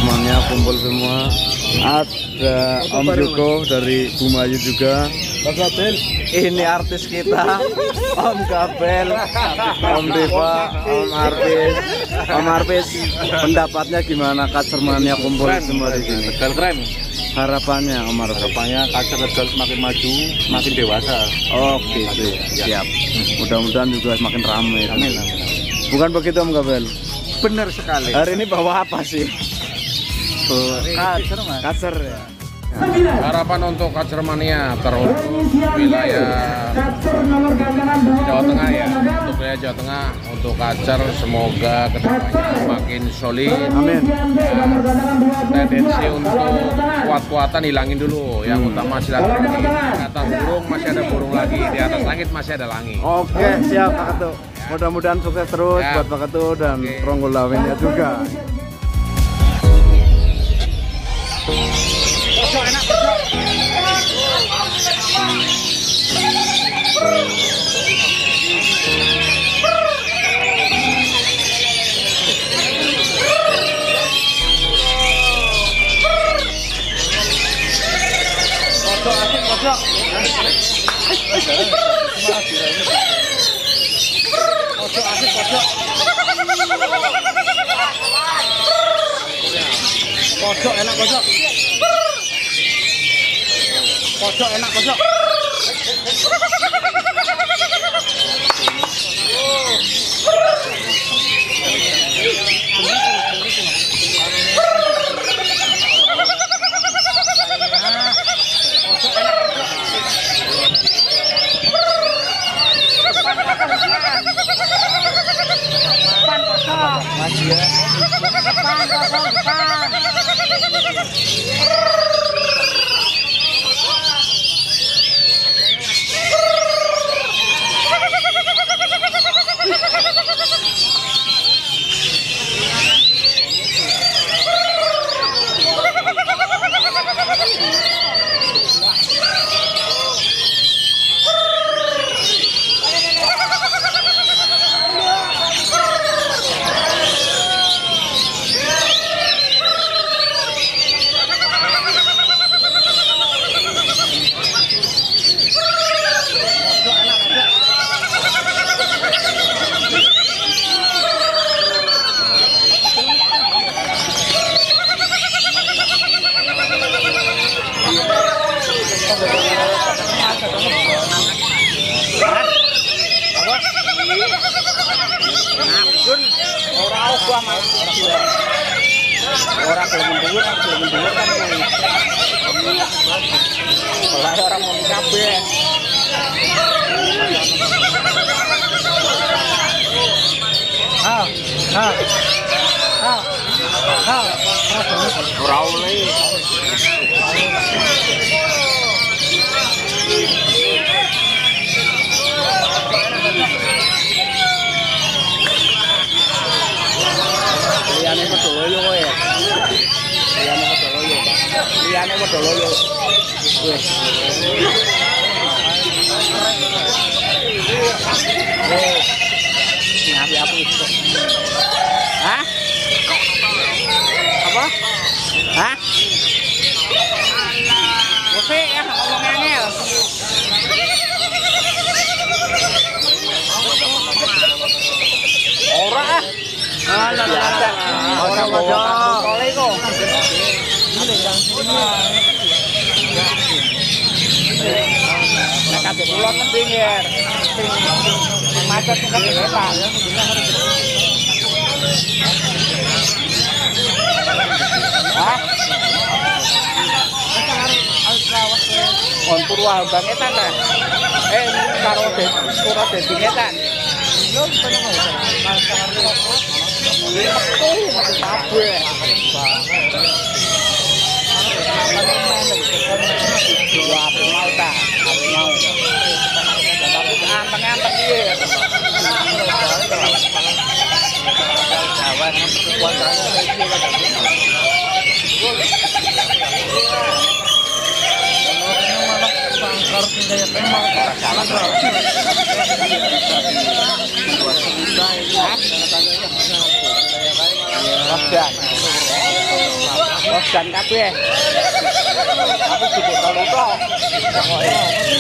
teman-temannya kumpul semua. Ada Om Joko dari Bumayu juga. Ini artis kita, Om Gabel, Om Deva, Om Arpis. Pendapatnya gimana Kacermania kumpul semua di sini? Keren. Harapannya Om Arpis? Harapannya Kacer Tegal semakin maju, semakin dewasa. Oke, siap. Mudah-mudahan juga semakin ramai. Amin. Bukan begitu Om Gabel? Benar sekali. Hari ini bawa apa sih? Kacer, Mas. Kacer ya. Harapan untuk Kacermania terus wilayah Jawa Tengah ya, untuk wilayah Jawa Tengah, untuk Kacer semoga kedepannya makin solid. Amin. Tendensi untuk kuat-kuatan hilangin dulu, yang utama silaturahmi. Di atas burung masih ada burung lagi, di atas langit masih ada langit. Oke, siap Pak Ketu. Mudah-mudahan sukses terus buat Pak Ketu dan Ronggol Lawinnya juga. Pojok enak, pojok. Pojok asik, pojok. Pojok asik, pojok. Pojok enak, pojok. Pojok enak, pojok. Orang belum mendengar kan kalau orang mau kabeh. Ora oleh. Liyane padha loyo kowe. Liyane padha loyo, Pak. Liyane padha loyo. Wes. Ngapi-api itu. Hah? Apa? Hah? Oke ya, ngomong angel. Ora ah. Orang boleh kok. Nek kabeh kula kan pinggir. Macet kan depan. Hah? On Purwabang etan ta? Karo Pura Dadi etan. Yo pengen Logan kabeh. Aku dibotol tok. Pokoke.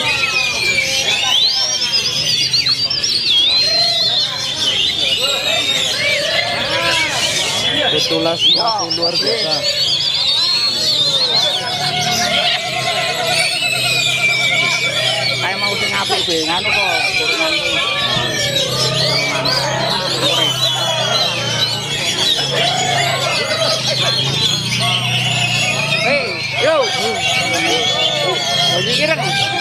Betulas masih luar biasa. Kayak mau sing apik be nganu kok turunan iki. Hey, yo. Lagi kira